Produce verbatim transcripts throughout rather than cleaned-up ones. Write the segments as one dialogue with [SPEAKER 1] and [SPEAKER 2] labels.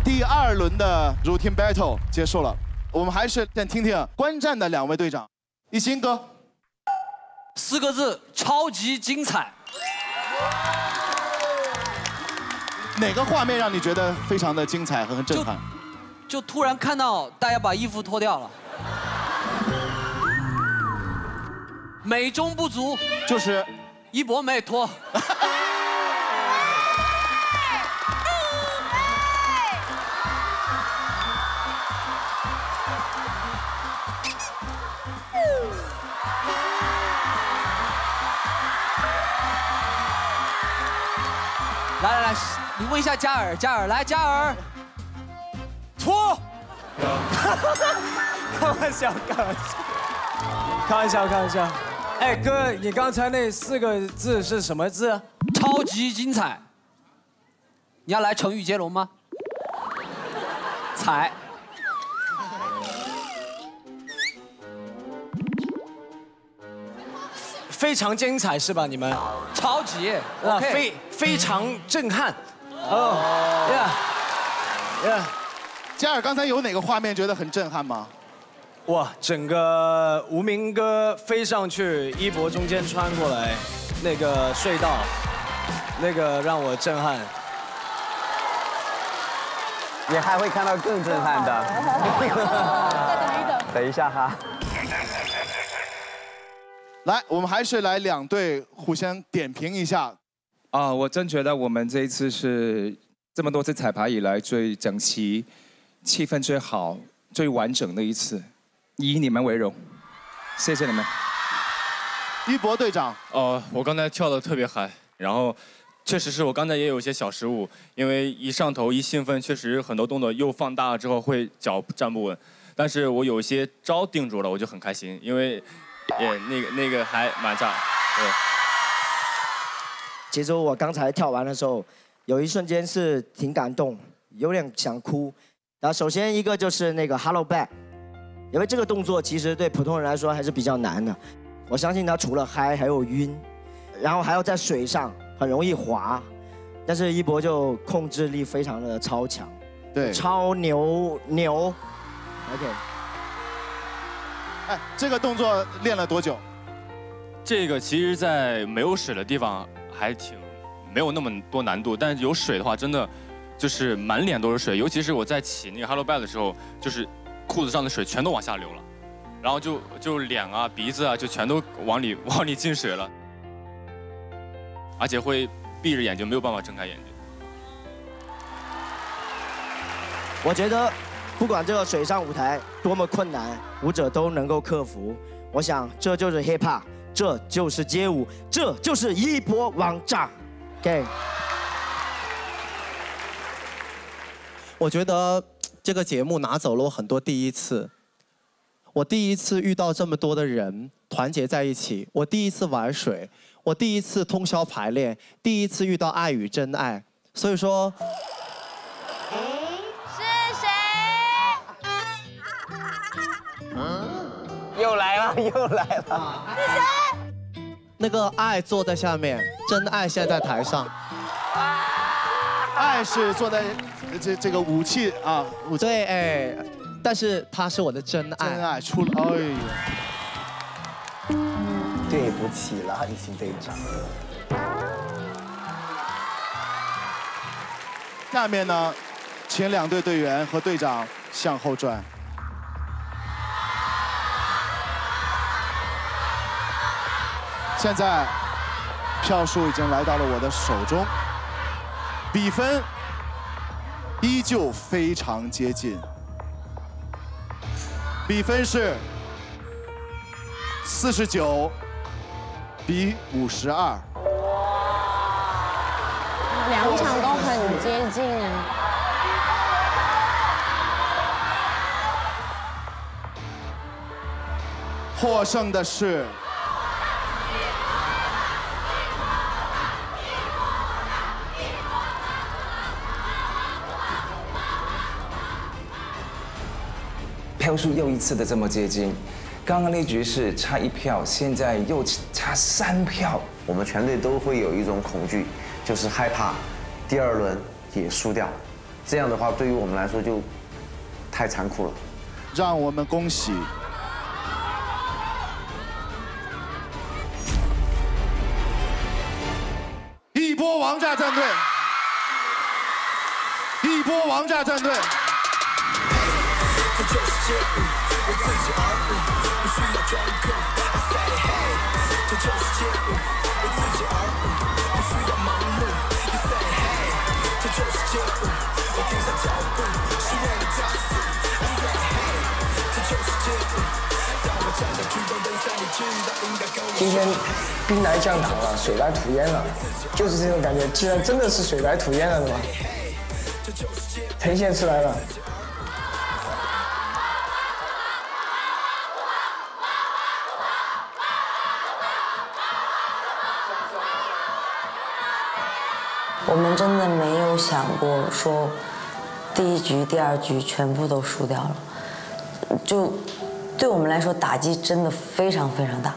[SPEAKER 1] 第二轮的 routine battle 结束了，我们还是先听听观战的两位队长，一心哥，
[SPEAKER 2] 四个字，超级精彩。
[SPEAKER 1] 哪个画面让你觉得非常的精彩和很震撼？
[SPEAKER 2] 就, 就突然看到大家把衣服脱掉了，美中不足，
[SPEAKER 1] 就是
[SPEAKER 2] 一博没脱。来来来，你问一下嘉尔，嘉尔来，嘉尔，脱。
[SPEAKER 3] 开玩笑，开玩笑，开玩笑，开玩笑。哎，哥，你刚才那四个字是什么字？
[SPEAKER 2] 超级精彩。你要来成语接龙吗？彩。
[SPEAKER 3] 非常精彩是吧？你们
[SPEAKER 2] 超级
[SPEAKER 3] 啊，非非常震撼。哦，yeah yeah。
[SPEAKER 1] 嘉尔刚才有哪个画面觉得很震撼吗？
[SPEAKER 3] 哇，整个无名哥飞上去，一博中间穿过来，那个隧道，那个让我震撼。
[SPEAKER 4] 你还会看到更震撼的。
[SPEAKER 5] 再等一等。
[SPEAKER 4] 等一下哈。
[SPEAKER 1] 来，我们还是来两队互相点评一下。
[SPEAKER 6] 啊，我真觉得我们这一次是这么多次彩排以来最整齐、气氛最好、最完整的一次，以你们为荣，谢谢你们。
[SPEAKER 1] 一博队长，
[SPEAKER 7] 哦，我刚才跳得特别嗨，然后确实是我刚才也有一些小失误，因为一上头一兴奋，确实很多动作又放大了之后会脚站不稳，但是我有一些招定住了，我就很开心，因为。也、yeah, 那个那个还蛮炸，对。
[SPEAKER 8] 其实我刚才跳完的时候，有一瞬间是挺感动，有点想哭。然后首先一个就是那个 Hello Back， 因为这个动作其实对普通人来说还是比较难的。我相信他除了嗨还有晕，然后还要在水上很容易滑，但是一博就控制力非常的超强，
[SPEAKER 1] 对，
[SPEAKER 8] 超牛牛。OK。
[SPEAKER 1] 哎，这个动作练了多久？
[SPEAKER 7] 这个其实，在没有水的地方还挺没有那么多难度，但是有水的话，真的就是满脸都是水。尤其是我在起那个 Hello Back 的时候，就是裤子上的水全都往下流了，然后就就脸啊、鼻子啊，就全都往里往里进水了，而且会闭着眼睛，没有办法睁开眼睛。
[SPEAKER 8] 我觉得。不管这个水上舞台多么困难，舞者都能够克服。我想这就是 hip hop， 这就是街舞，这就是一博王炸。OK。
[SPEAKER 9] 我觉得这个节目拿走了我很多第一次。我第一次遇到这么多的人团结在一起，我第一次玩水，我第一次通宵排练，第一次遇到爱与真爱。所以说。
[SPEAKER 4] 又来了，又来了！
[SPEAKER 9] 是谁？那个爱坐在下面，真爱现在在台上。
[SPEAKER 1] 爱是坐在这这个武器啊，武器
[SPEAKER 9] 对，哎，但是他是我的真爱。
[SPEAKER 1] 真爱出了，哎呀！
[SPEAKER 4] 对不起了，一心队长。
[SPEAKER 1] 下面呢，请两队队员和队长向后转。现在票数已经来到了我的手中，比分依旧非常接近，比分是四十九比五十二。
[SPEAKER 5] 两场都很接近哎。
[SPEAKER 1] 获胜的是。
[SPEAKER 10] 票数又一次的这么接近，刚刚那局是差一票，现在又差三票。
[SPEAKER 11] 我们全队都会有一种恐惧，就是害怕第二轮也输掉。
[SPEAKER 4] 这样的话对于我们来说就太残酷了。
[SPEAKER 1] 让我们恭喜一波王炸战队，一波王炸战队。这就是街舞，为自己而舞，不需要装酷。I say hey， 这就是街舞，为自己而舞，不需要盲目。You say hey， 这就是街舞，我停下脚步是为了加速。I say hey， 这就是街舞，当我站在聚光灯下，你知道应该跟我。
[SPEAKER 11] 今天兵来将挡了，水来土掩了，就是这种感觉。既然真的是水来土掩了的嘛，呈现出来了。
[SPEAKER 12] 我们真的没有想过说，第一局、第二局全部都输掉了，就对我们来说打击真的非常非常大。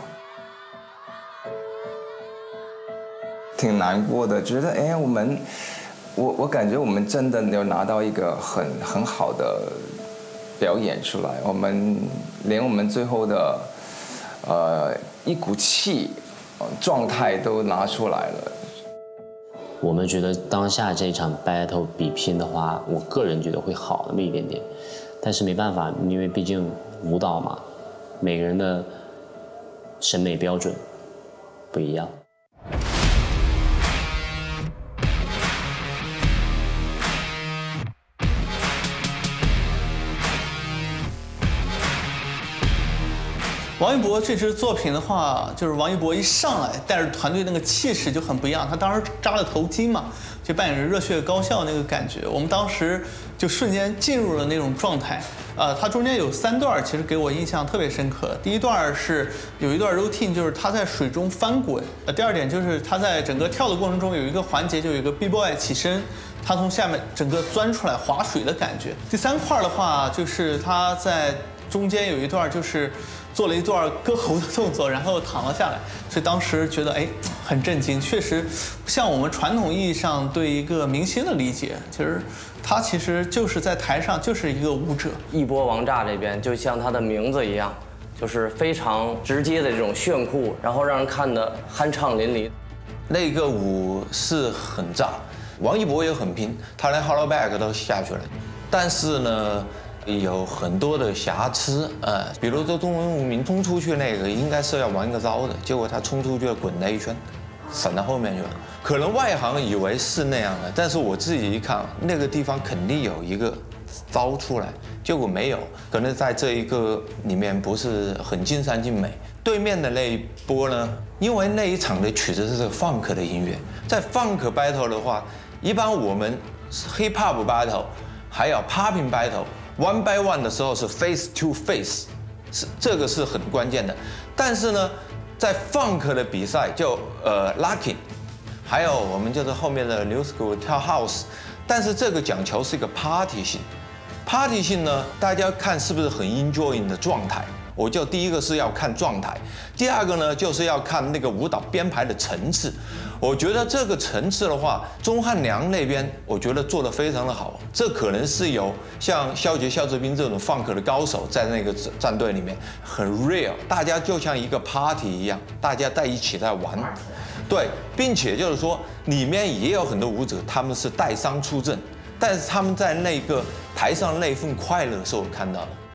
[SPEAKER 10] 挺难过的，觉得哎，我们，我我感觉我们真的有拿到一个很很好的表演出来，我们连我们最后的呃一股气状态都拿出来了。
[SPEAKER 13] 我们觉得当下这场 battle 比拼的话，我个人觉得会好那么一点点，但是没办法，因为毕竟舞蹈嘛，每个人的审美标准不一样。
[SPEAKER 14] 王一博这支作品的话，就是王一博一上来带着团队那个气势就很不一样。他当时扎了头巾嘛，就扮演着热血高校那个感觉。我们当时就瞬间进入了那种状态。呃，他中间有三段，其实给我印象特别深刻。第一段是有一段 routine， 就是他在水中翻滚。呃，第二点就是他在整个跳的过程中有一个环节，就有一个 B boy 起身，他从下面整个钻出来划水的感觉。第三块的话，就是他在中间有一段就是做了一段割喉的动作，然后躺了下来，所以当时觉得哎很震惊，确实不像我们传统意义上对一个明星的理解，其实他其实就是在台上就是一个舞者。
[SPEAKER 15] 一波王炸这边就像他的名字一样，就是非常直接的这种炫酷，然后让人看得酣畅淋漓。
[SPEAKER 16] 那个舞是很炸，王一博也很拼，他连 Hollow Back 都下去了，但是呢。有很多的瑕疵，呃，比如说中文无名冲出去那个，应该是要玩个招的，结果他冲出去滚了一圈，闪到后面去了。可能外行以为是那样的，但是我自己一看，那个地方肯定有一个招出来，结果没有，可能在这一个里面不是很尽善尽美。对面的那一波呢，因为那一场的曲子是 funk 的音乐，在 funk battle 的话，一般我们 hip hop battle 还有 popping battle。One by one 的时候是 face to face， 是这个是很关键的。但是呢，在 funk 的比赛就呃 locking， 还有我们就是后面的 new school 跳 house， 但是这个讲求是一个 party 性。party 性呢，大家看是不是很 enjoying 的状态？我就第一个是要看状态，第二个呢就是要看那个舞蹈编排的层次。我觉得这个层次的话，钟汉良那边我觉得做得非常的好。这可能是有像肖杰、肖志斌这种 funk 的高手在那个战队里面很 real， 大家就像一个 party 一样，大家在一起在玩。对，并且就是说里面也有很多舞者，他们是带伤出阵，但是他们在那个台上那份快乐是我看到的。